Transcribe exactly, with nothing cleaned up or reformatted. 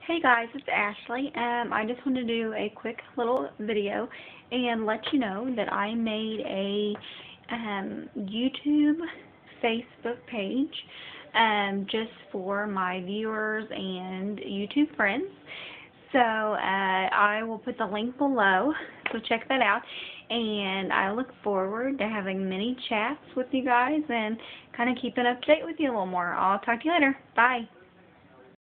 Hey guys, it's Ashley. Um, I just wanted to do a quick little video and let you know that I made a um, YouTube, Facebook page um, just for my viewers and YouTube friends. So uh, I will put the link below, so check that out. And I look forward to having many chats with you guys and kind of keeping up to date with you a little more. I'll talk to you later. Bye.